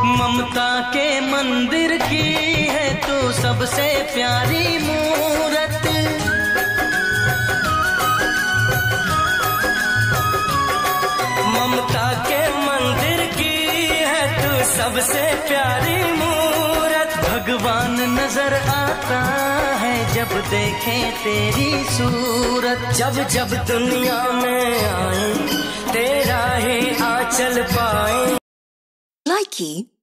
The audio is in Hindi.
ममता के मंदिर की है तू सबसे प्यारी मूरत। ममता के मंदिर की है तू सबसे प्यारी मूरत। भगवान नजर आता है जब देखे तेरी सूरत। जब जब दुनिया में आए तेरा ही आंचल पाए। Likey